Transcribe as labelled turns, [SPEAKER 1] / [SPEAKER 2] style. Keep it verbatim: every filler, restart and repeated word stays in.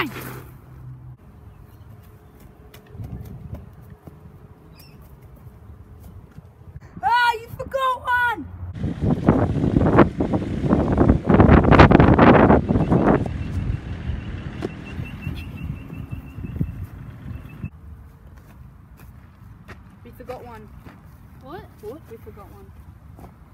[SPEAKER 1] Bang!
[SPEAKER 2] Ah, you forgot one!
[SPEAKER 1] We forgot one.
[SPEAKER 3] What?
[SPEAKER 1] What? We forgot one.